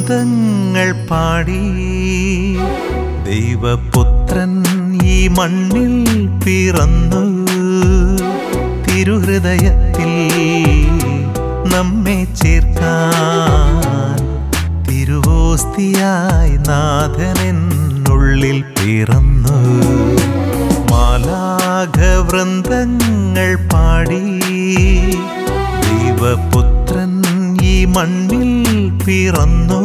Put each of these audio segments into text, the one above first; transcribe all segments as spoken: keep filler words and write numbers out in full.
വൃന്ദങ്ങൾ പാടി ദൈവപുത്രൻ ഈ മണ്ണിൽ പിറന്നു തിരുഹൃദയത്തിൽ നമ്മെ ചേർക്കാൻ തിരുവോസ്തിയായി നാഥനെന്നുള്ളിൽ പിറന്നു മാലാഘവൃന്ദങ്ങൾ പാടി ദൈവപുത്രൻ ഈ മണ്ണിൽ പിറന്നു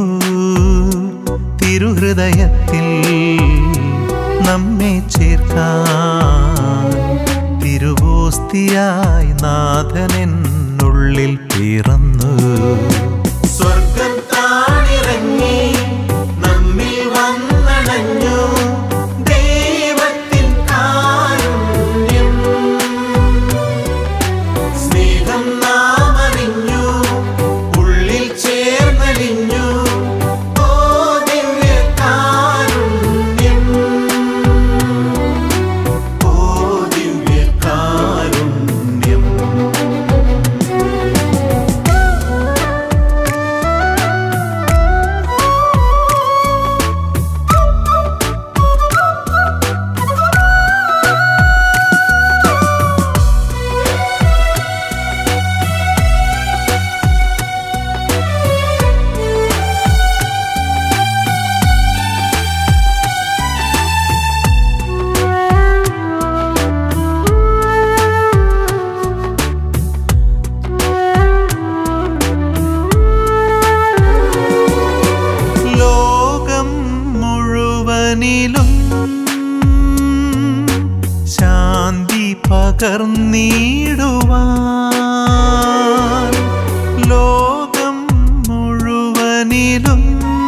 തിരുഹൃദയത്തിൽ നമ്മെ ചേർക്കാൻ തിരുവോസ്തിയായി നാഥനെന്നുള്ളിൽ പിറന്നു സ്വർഗം താണിറങ്ങി നമ്മിൽ വന്നണഞ്ഞു ദൈവത്തിൻ കാരുണ്യം സ്നേഹം നാം അറിഞ്ഞു ഉള്ളിൽ ചേർന്നലിഞ്ഞു ഓ ദിവ്യ കാരുണ്യം ഓ ദിവ്യ കാരുണ്യം ശാന്തി പകർന്നിടുവാൻ ലോകം മുഴുവനിലും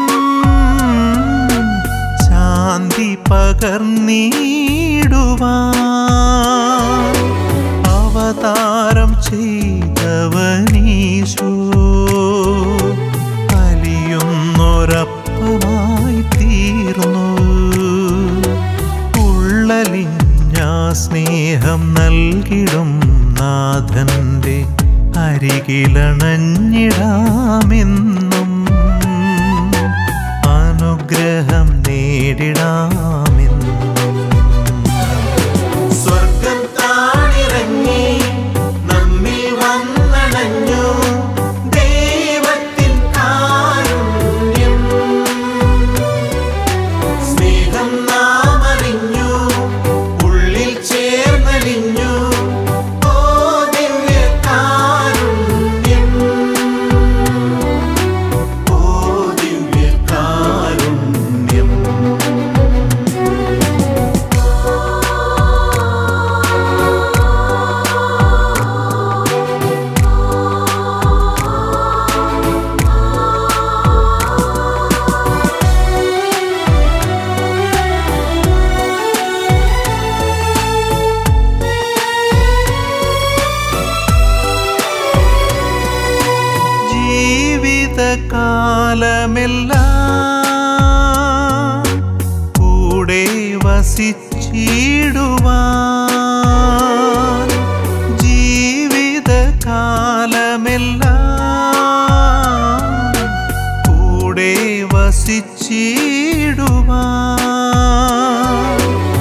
ശാന്തി പകർന്നിടുവാൻ അവതാരം ചെയ്തവനീശോ അലിയുന്നൊരപ്പമായി തീർന്നു സ്നേഹം നൽകിടും നാഥന്റെ അരികിലണഞ്ഞിടാമെന്നും അനുഗ്രഹം നേടിടാമെന്നും സ്വർഗം താണിറങ്ങി നമ്മിൽ വന്നണഞ്ഞു ദൈവത്തിൻ കാരുണ്യം സ്നേഹം നാം അറിഞ്ഞു ഉള്ളിൽ ചേർന്നലിഞ്ഞു ഓ ദിവ്യ കാരുണ്യം ഓ ദിവ്യ കാരുണ്യം ജീവിതകാലമെല്ലാം കൂടെ വസിച്ചിടുവാൻ ജീവിതകാലമെല്ലാം കൂടെ വസിച്ചിടുവാൻ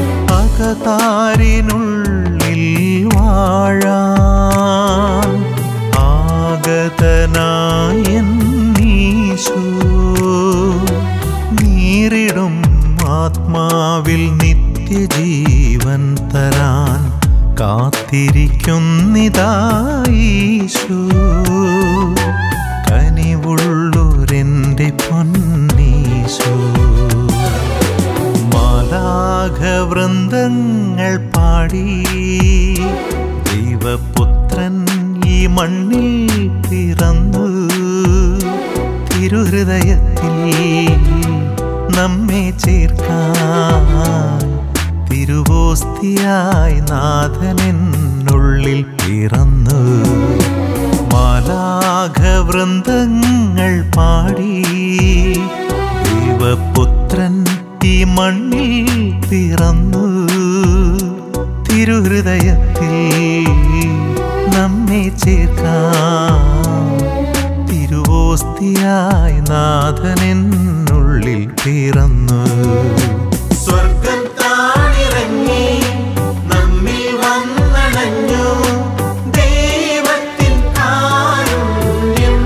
അകതാരിനുള്ളിൽ വാഴാൻ ആഗതനായെന്നീശോ നീറിടും ആത്മാവിൽ നിത്യജീവൻ തരാൻ കാത്തിരിക്കുന്നിതായീശോ കനിവുള്ളൂരെൻ്റെ പൊന്നീശോ മാലാഘവൃന്ദങ്ങൾ പാടി ദൈവപുത്രൻ ഈ മണ്ണിൽ പിറന്നു തിരുഹൃദയത്തിൽ നമ്മെ ചേർക്കാൻ തിരുവോസ്തിയായി നാഥനെന്നുള്ളിൽ പിറന്നു മാലാഘവൃന്ദങ്ങൾ പാടി ദൈവപുത്രൻ ഈ മണ്ണിൽ പിറന്നു തിരുഹൃദയത്തിൽ നമ്മെ ചേർക്കാൻ തിരുവോ ഓസ്തിയായി നാഥനെന്നുള്ളിൽ പിറന്നു. സ്വർഗം താണിറങ്ങി നമ്മിൽ വന്നണഞ്ഞു ദൈവത്തിൻ കാരുണ്യം.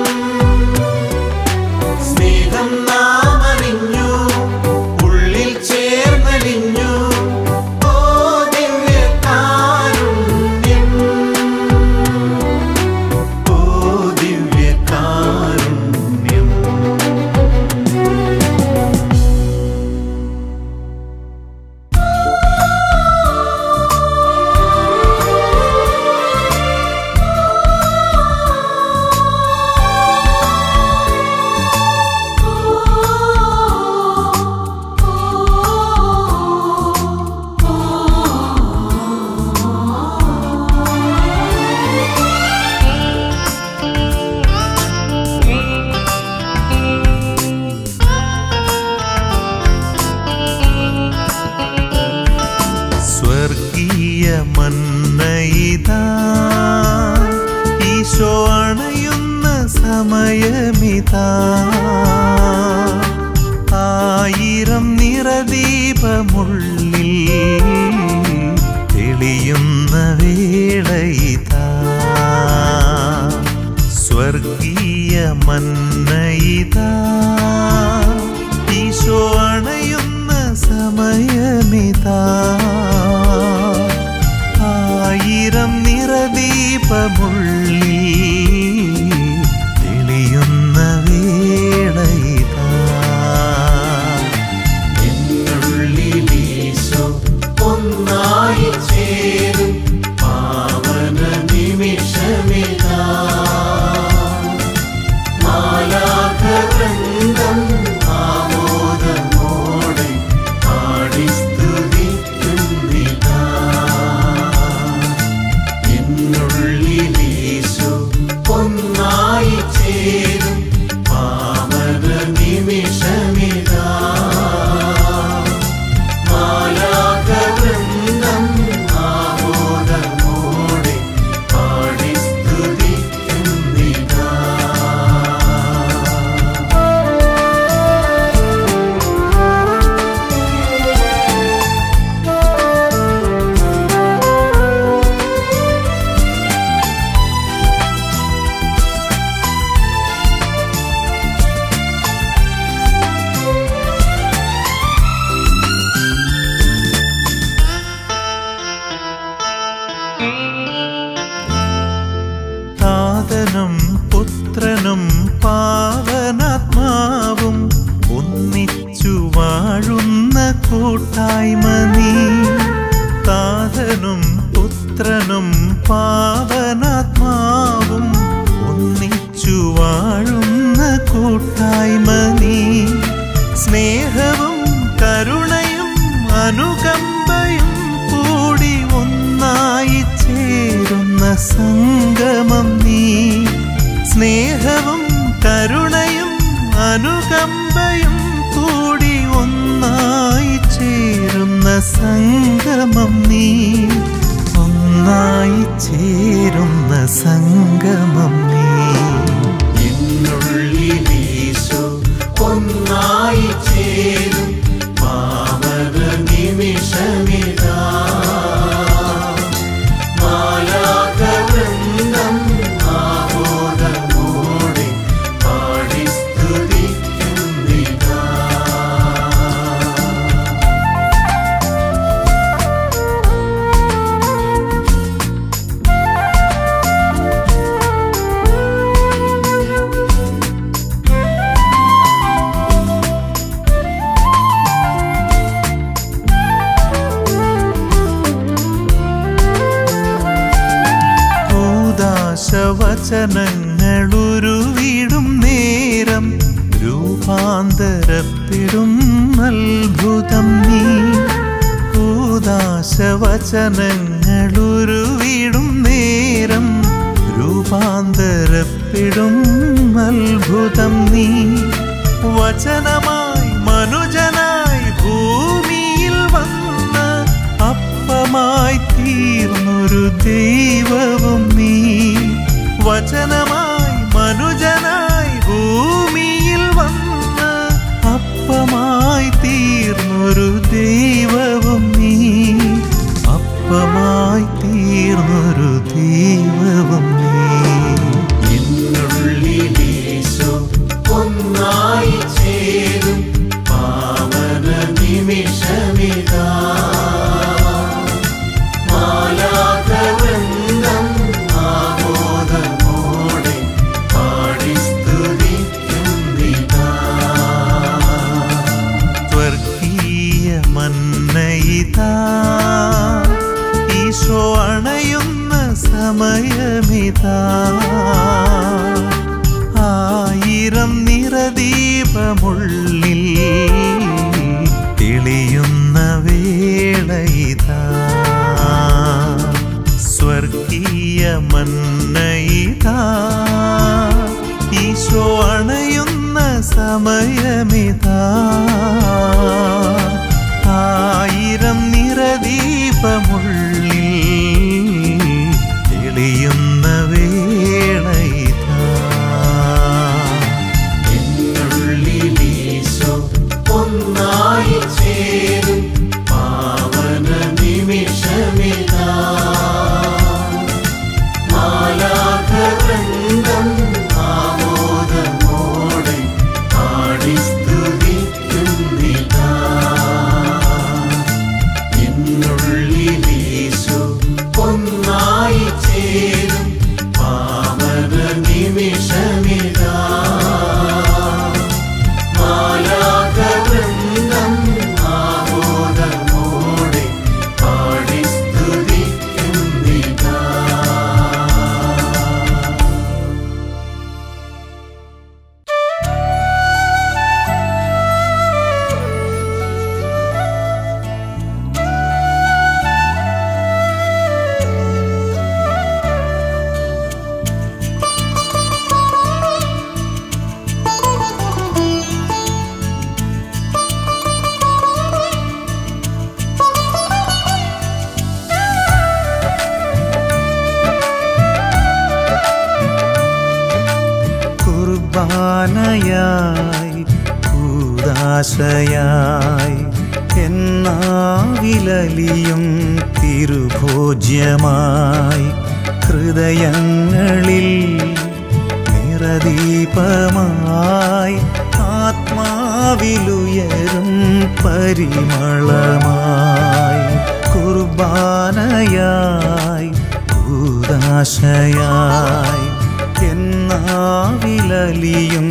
സ്നേഹം നാം അറിഞ്ഞു ഉള്ളിൽ ചേർന്നലിഞ്ഞു. ഓ ദിവ്യ കാരുണ്യം, ഓ ദിവ്യ കാരുണ്യം. സ്വർഗീയ മന്നയിതാ ഈശോ അണയുന്ന സമയമിതാ. ആയിരം നിറദീപമുള്ളിൽ തെളിയുന്ന വേളയിതാ. സ്വർഗീയ മന്നയിതാ ഈശോ അണയുന്ന സമയമിതാ. ആയിരം നിറദീപമുള്ളിൽ തെളിയുന്ന വേളയിതാ. എന്നുള്ളിലീശോ ഒന്നായി ചേരും പാവന നിമിഷമിതാ. മാലാഖവൃന്ദം ആമോദമോടെ പാടി സ്തുതിക്കുന്നിതാ. എന്നുള്ളിലീശോ ഒന്നായി ചേരും പാവന നിമിഷമിതാ. മാലാഖവൃന്ദം ആമോദമോടെ പാടി സ്തുതിക്കുന്നിതാ. താതനും പുത്രനും പാവനാത്മാവും ഒന്നിച്ചു വാഴുന്ന കൂട്ടായ്മ നീ. താതനും പുത്രനും പാവനാത്മാവും ഒന്നിച്ചു വാഴുന്ന കൂട്ടായ്മ നീ. സ്നേഹവും കരുണയും അനുകമ്പയും കൂടി ഒന്നായി ചേരുന്ന സംഗമം നീ. സ്നേഹവും കരുണയും അനുകമ്പയും കൂടി ഒന്നായി ചേരുന്ന സംഗമം നീ. ഒന്നായി ചേരുന്ന സംഗമം നീ. എന്നുള്ളിലീശോ ഒന്നായി ചേരും പാവന നിമിഷമിതാ. മാലാഖവൃന്ദം ആമോദമോടെ പാടി സ്തുതിക്കുന്നിതാ. വചനങ്ങളുരുവിടും നേരം രൂപാന്തരപ്പെടും അത്ഭുതം നീ. കൂദാശവചനങ്ങളുരുവിടും നേരം രൂപാന്തരപ്പെടും അത്ഭുതം നീ. വചനമായി മനുജനായി ഭൂമിയിൽ വന്ന അപ്പമായി തീർന്നൊരു ദൈവവും നീ. വചനമായി മനുജനായി തീർന്നൊരു ദൈവവും നീ, അപ്പമായി തീർന്നൊരു ദൈവവും നീ. എന്നുള്ളിലീശോ ഒന്നായി ചേരും പാവന നിമിഷമിതാ. മാലാഖവൃന്ദം ആമോദമോടെ പാടി സ്തുതിക്കുന്നിതാ. സ്വർഗീയ മന്നയിതാ ഈശോ അണയുന്ന സമയമിതാ. ആയിരം നിറദീപമുള്ളിൽ തെളിയുന്ന വേളയിതാ. സ്വർഗീയ മന്നയിതാ ഈശോ അണയുന്ന സമയമിതാ. ആയിരം നിറദീപമുള്ളിൽ തെളിയുന്ന വേളയിതാ. എന്നുള്ളിലീശോ ഒന്നായി ചേരും പാവന നിമിഷമിതാ. മാലാഖവൃന്ദം ആമോദമോടെ പാടി സ്തുതിക്കുന്നിതാ. എന്നുള്ളിലീശോ ഒന്നായി ചേരും പാവന നിമിഷമിതാ. മാലാഖവൃന്ദം ആമോദമോടെ പാടി സ്തുതിക്കുന്നിതാ. കുർബാനയായി കൂദാശയായി എന്നാവിലലിയും തിരുഭോജ്യമായി ഹൃദയങ്ങളിൽ നിറദീപമായി ആത്മാവിലുയരും പരിമളമായി. കുർബാനയായി കൂദാശയായി എന്നാവിലലിയും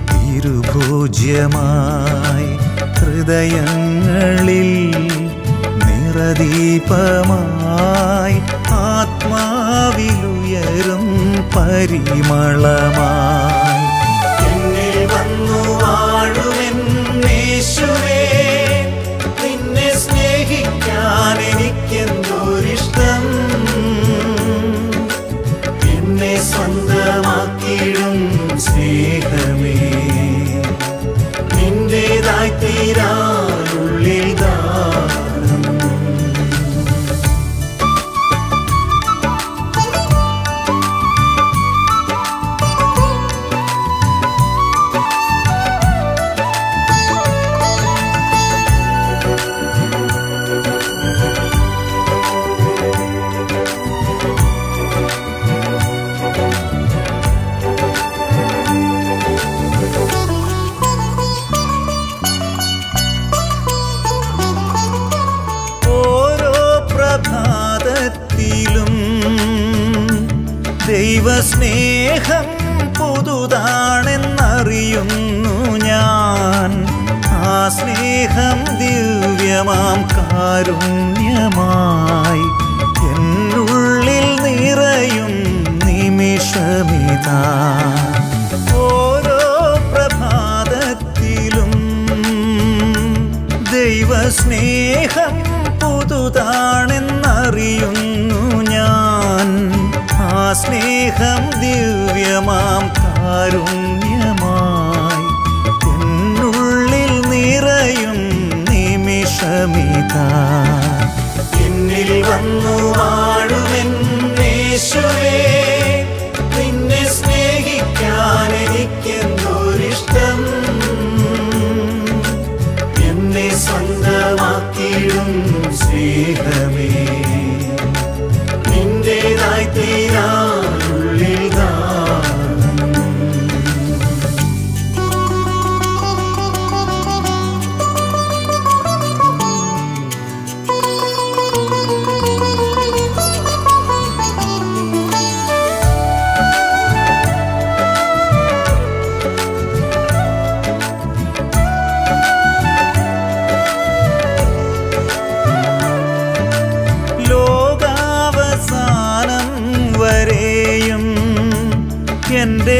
തിരുഭോജ്യമായി ഹൃദയങ്ങളിൽ നിറദീപമായി ആത്മാവിലുയരും പരിമളമായി. എന്നിൽ വന്നു വാഴുമെൻ യേശുവേ, നിന്നെ സ്നേഹിക്കാൻ എനിക്കെന്തോരിഷ്ടം. എന്നെ സ്വന്തമാക്കിയിടും സ്നേഹമേ, നിന്റേതായി തീരാനുള്ളിൽ ദാനം. ദൈവസ്നേഹം പുതുതാണെന്നറിയുന്നു ഞാൻ. ആ സ്നേഹം ദിവ്യമാം കാരുണ്യമായി എന്നുള്ളിൽ നിറയും നിമിഷമിതാ. ഓരോ പ്രഭാതത്തിലും ദൈവസ്നേഹം പുതുതാണെന്നറിയുന്നു ഞാൻ. ആ സ്നേഹം ദിവ്യമാം കാരുണ്യമായി എന്നുള്ളിൽ നിറയും നിമിഷമിതാ. എന്നിൽ വന്നു വാഴുമെൻ യേശുവേ, നിന്നെ സ്നേഹിക്കാൻ എനിക്കെന്തോരിഷ്ടം. എന്നെ സ്വന്തം എൻ്റെ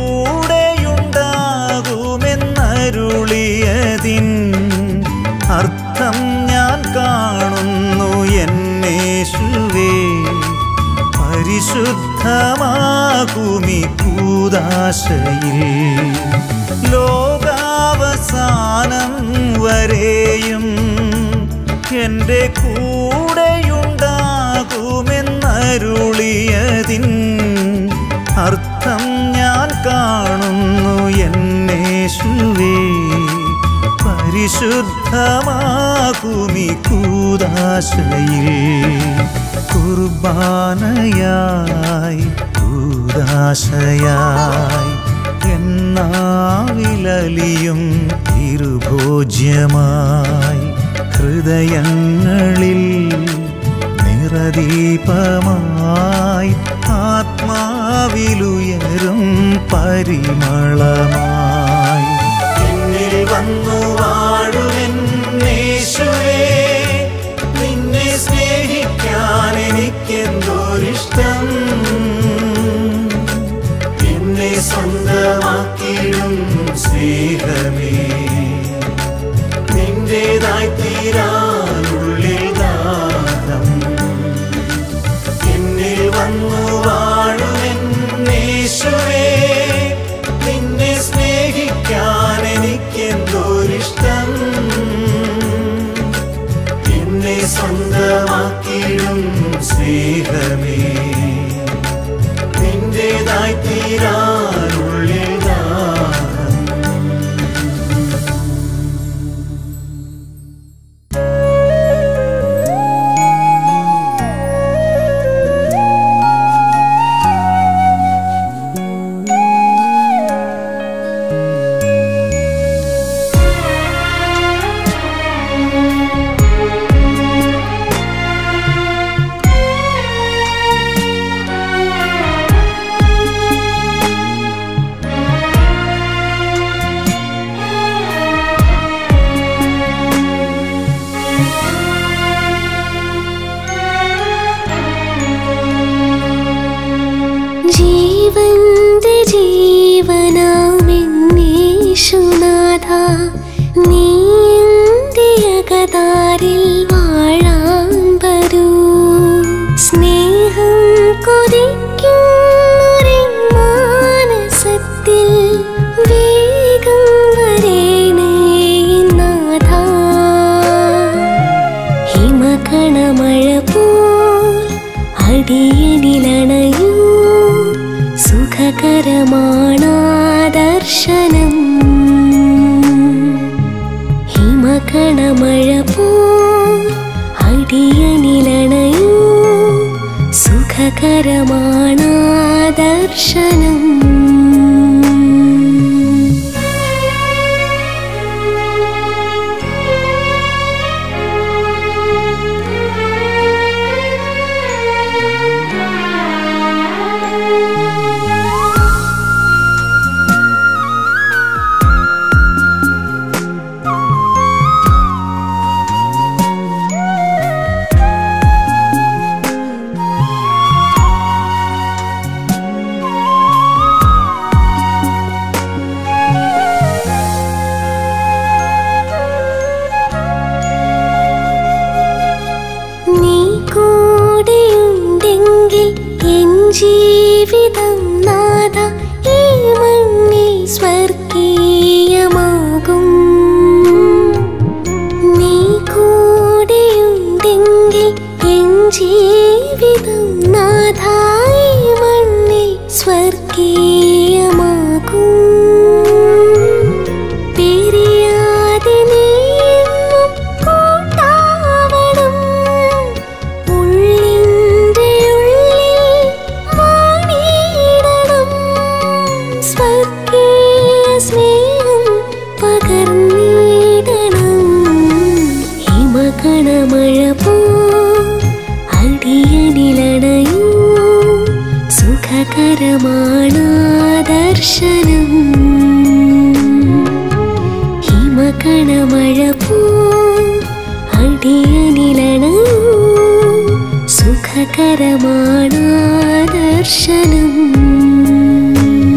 കൂടെയുണ്ടാകുമെന്നരുളിയതിൻ അർത്ഥം ഞാൻ കാണുന്നു എന്നേശുവേ. പരിശുദ്ധമാകുമി കൂദാശയിൽ ലോകാവസാനം വരെയും എൻ്റെ കൂടെയുണ്ടാകുമെന്നരുളിയതിൻ അർത്ഥം ഞാൻ കാണുന്നു എന്നേശുവേ. പരിശുദ്ധമാകുമി കൂദാശയിൽ കുർബാനയായി കൂദാശയായി എന്നാവിലലിയും തിരുഭോജ്യമായി ഹൃദയങ്ങളിൽ നിറദീപമായി ആത്മാവിലുയരും പരിമളമായി എന്നിൽ വന്നു വാഴുമെന്നേശുവേ. നിന്നെ സ്നേഹിക്കാൻ എനിക്കെന്തോരിഷ്ടം. എന്നെ സ്വന്തമാക്കിയിടും സ്നേഹമേ. നിന്റേതായി തീരാനുള്ളിൽ ദാഹം. എന്നിൽ വന്നു വാഴുമെന്നേശുവേ. നിന്നെ സ്നേഹിക്കാൻ എനിക്കെന്തോരിഷ്ടം. എന്നെ സ്വന്തമാക്കിയിടും സ്നേഹമേ. നിന്റേതായി തീരാനുള്ളിൽ ദാഹം. ജീവന്റെ ജീവനാമെന്നേശുനാഥ, നീ എൻ്റെ അകതാരിൽ വാഴാൻ വരൂ. സ്നേഹം കൊതിക്കുന്നൊരു മാനസത്തിൽ വേഗം വരേണേ നാഥ. ഹിമകണമഴ പോൽ അടിയനിലണയൂ. സുഖകരമാണാ ദർശനം. ഹിമകണമഴ പോൽ അടിയനിലണയൂ. സുഖകരമാണാ ദർശനം. ജീവിതം നാഥ ഈ മണ്ണിൽ സ്വർഗീയമാകും. നീ കൂടെയുണ്ടെങ്കിൽ എൻ ജീവിതം നാഥ ഈ മണ്ണിൽ സ്വർഗീയമാകും. പിരിയാതെ നീ എന്നും കൂട്ടാവണം. ഉള്ളിൻ്റെ ഉള്ളിൽ വാണിടണം. സ്വർഗീയ സ്നേഹം പകർന്നിടണം. ഹിമകണമഴ പോൽ അടിയനിലണയൂ. സുഖകരമാണാ ദർശനം. ഹിമകണമഴ പോൽ അടിയനിലണയൂ. സുഖകരമാണാ ദർശനം.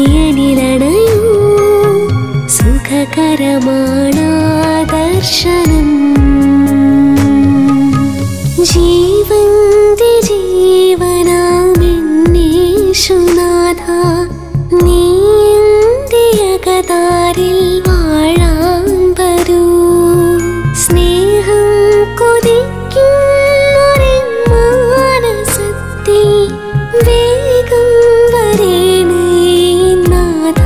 അടിയനിലണയൂ സുഖകരമാണാ ദർശനം. ജീവന്റെ ജീവനാമെന്നേശുനാഥ, നീ എന്റെ അകതാരിൽ വാഴാൻ വരൂ. സ്നേഹം കൊതിക്കുന്നൊരു മാനസത്തിൽ വേഗം വരേണേ നാഥ.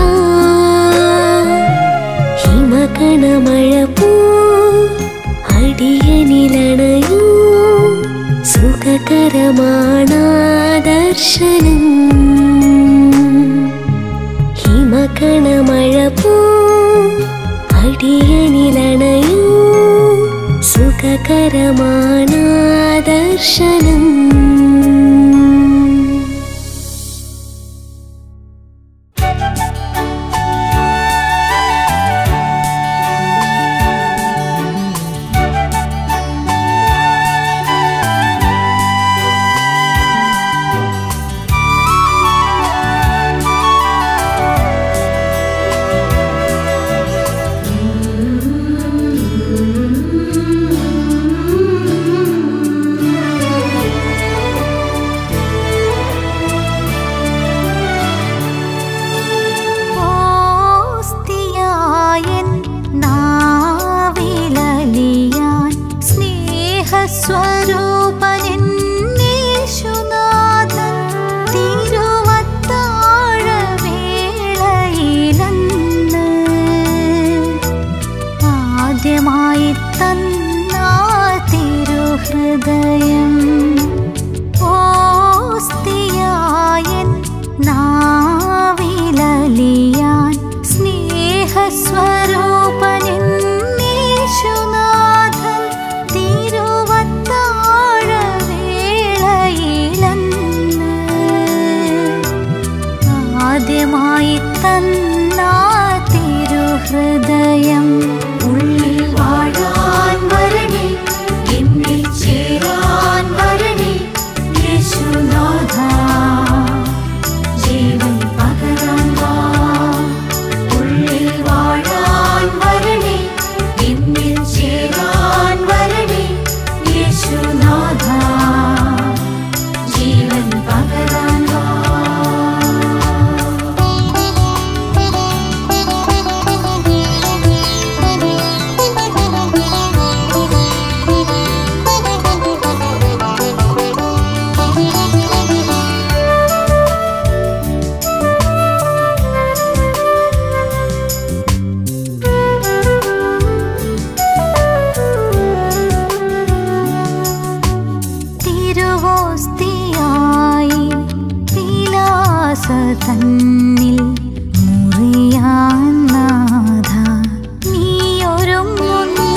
ഹിമകണമഴ പോ അടിയനിലണയൂ സുഖകരമാണാ ദർശനം. ഹിമകണമഴ പോ അടിയനിലണയൂ സുഖകരമാണാ ദർശനം. സ്വരൂപനെന്നേശുനാഥൻ തിരുവത്താഴവേളയിലന്ന് ആദ്യമായി തന്ന തിരുഹൃദയം. ഓസ്തിയായൻ നാവിലലിയാൻ സ്നേഹസ്വരൂപനെന്നേശുനാഥൻ തിരുവത്താഴവേളയിലന്ന് ആദ്യമായി തന്ന തിരുഹൃദയം. ഉള്ളിൽ വാഴാൻ വരണേ, എന്നിൽ ചേരാൻ വരണേ യേശുനാഥ. ജീവൻ പകരാൻ വാ. ഉള്ളിൽ വാഴാൻ വരണേ, എന്നിൽ ചേരാൻ വരണേ യേശുനാഥ. ജീവൻ പകരാൻ വാ. തിരുവോസ്തിയായി വിലാസ തന്നിൽ മുറിയാൻ നാഥ നീയൊരുങ്ങുന്നു.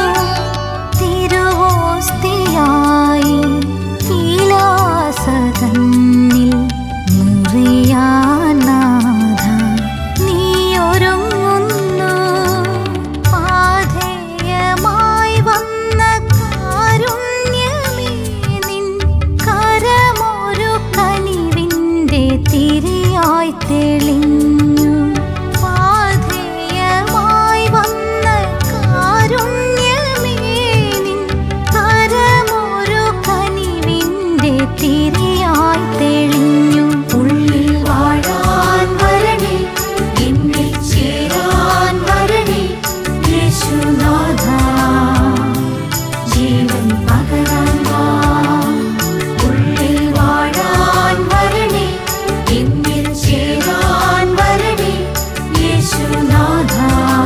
തിരുവോസ്തിയായി വിലാസ തന്നിൽ മുറിയാൻ നാഥ നീയൊരുങ്ങുന്നു. പാഥേയമായി വന്ന കാരുണ്യമേ, നിൻ കരമൊരു കനിവിൻ്റെ തിരിയായി തെളിഞ്ഞു. പാഥേയമായി വന്ന കാരുണ്യമേ, നിൻ കരമൊരു കനിവിൻ്റെ തിരിയായി തെളിഞ്ഞു. ഉള്ളിൽ വാഴാൻ വരണേ, എന്നിൽ ചേരാൻ വരണേ യേശുനാഥ. ജീവൻ പകരാൻ വാ. ഉള്ളിൽ വാഴാൻ വരണേ, എന്നിൽ ചേരാൻ വരണേ യേശുനാഥ.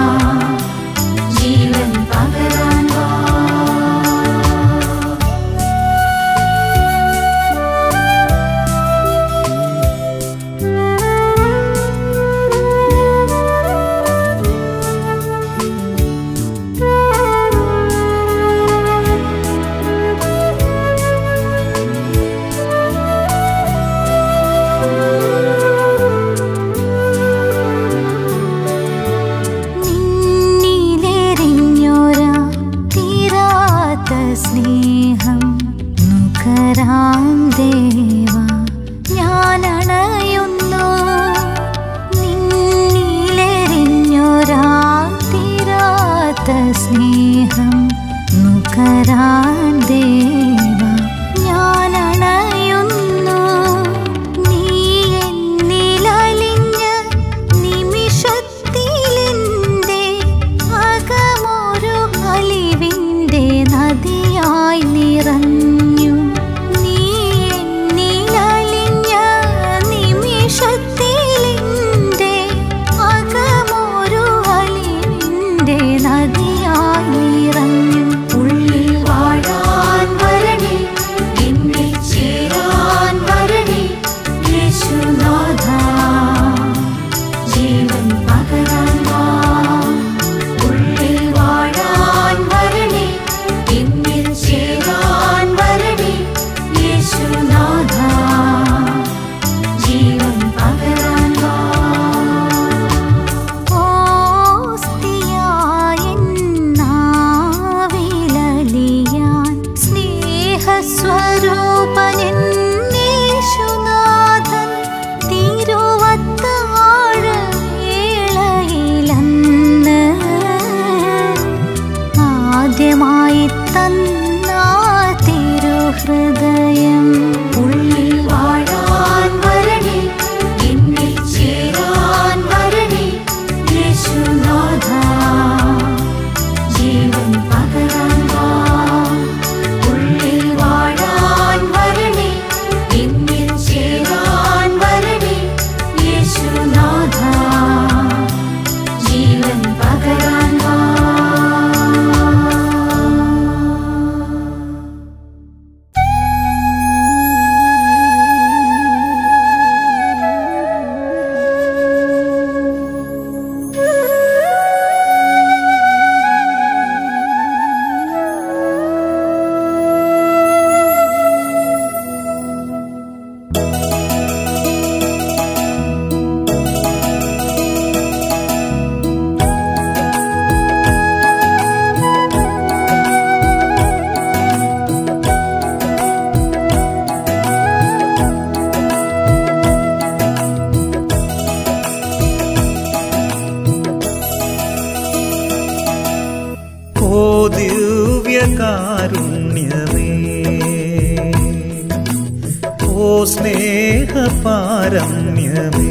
ജീവൻ പകരാൻ വാ. ഓ ദിവ്യകാരുണ്യമേ, ഓ സ്നേഹപാരമ്യമേ,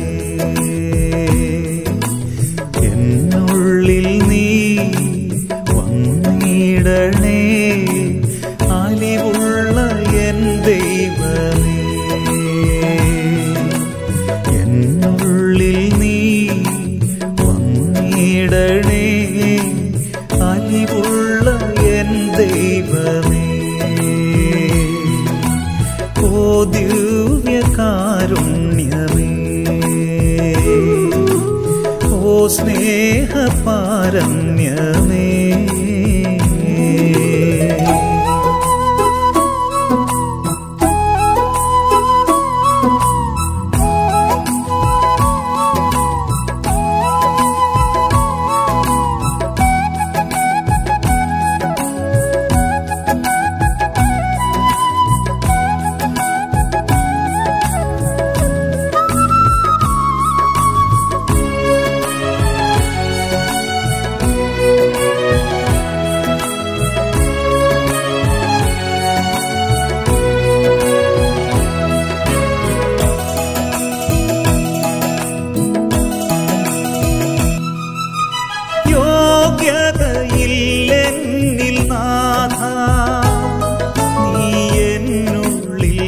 എന്നുള്ളിൽ നീ വന്നിടണേ, അലിവുള്ള എൻ ദൈവമേ. എന്നുള്ളിൽ നീ വന്നിടണേ, അലിവുള്ള എൻ ദൈവമേ. ഓ ദിവ്യകാരുണ്യമേ, ഓ സ്നേഹപാരമ്യമേ, യോഗ്യതയില്ലെന്നിൽ നാഥ, നീ എന്നുള്ളിൽ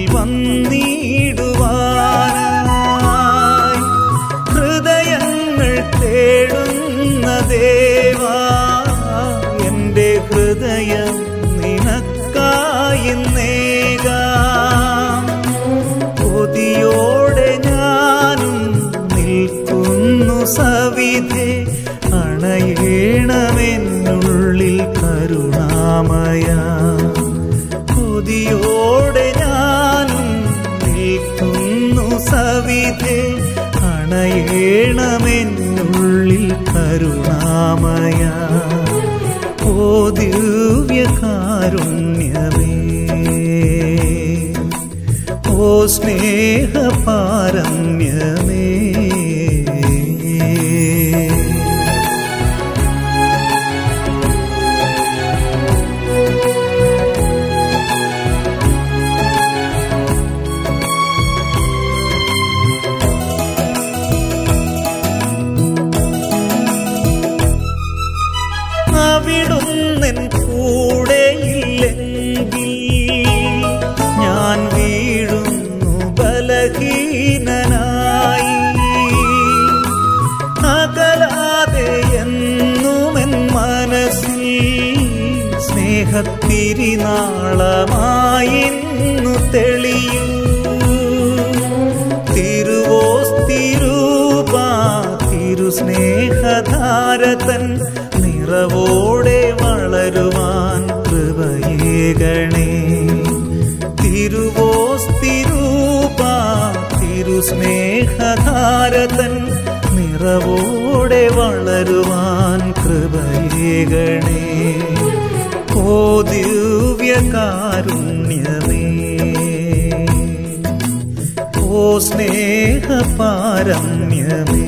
വന്നിടുവാനായി ഹൃദയങ്ങൾ തേടുന്ന ദേവാ, എൻ്റെ ഹൃദയം നിനക്കായി നേകാം. കൊതിയോടെ ഞാനും നിൽക്കുന്നു സവിധേ, അണയേണമെന്നുള്ളിൽ കരുണാമയ. കൊതിയോടെ ഞാനും നിൽക്കുന്നു സവിധേ, അണയേണമെന്നുള്ളിൽ കരുണാമയ. ഓ ദിവ്യകാരുണ്യമേ, ഓ സ്നേഹപാരമ്യമേ, അവിടുന്നെൻ കൂടെയില്ലെങ്കിൽ ഞാൻ വീഴുന്നു ബലഹീനനായി. അകലാതെ എന്നുമെൻ മനസ്സിൽ സ്നേഹത്തിരിനാളമായിന്നു തെളിയൂ. തിരുവോസ്തിരൂപാ തിരുസ്നേഹധാരതൻ നിറവോടെ വളരുവാൻ കൃപയേകണേ. തിരുവോസ്തിരൂപാ തിരുസ്നേഹധാരതൻ നിറവോടെ വളരുവാൻ കൃപയേകണേ. ഓ ദിവ്യകാരുണ്യമേ, ഓ സ്നേഹപാരമ്യമേ,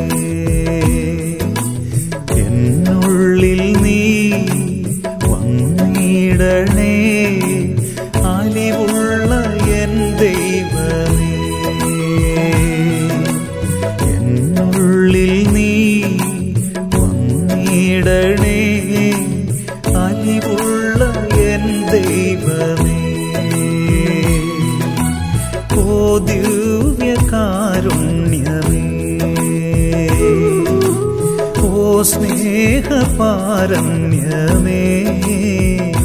എന്നുള്ളിൽ നീ വന്നിടണേ, അലിവുള്ള എൻ ദൈവമേ. എന്നുള്ളിൽ നീ വന്നിടണേ, അലിവുള്ള എൻ ദൈവമേ. ഓ ദിവ്യകാരുണ്യമേ, ഓ സ്നേഹപാരമ്യമേ.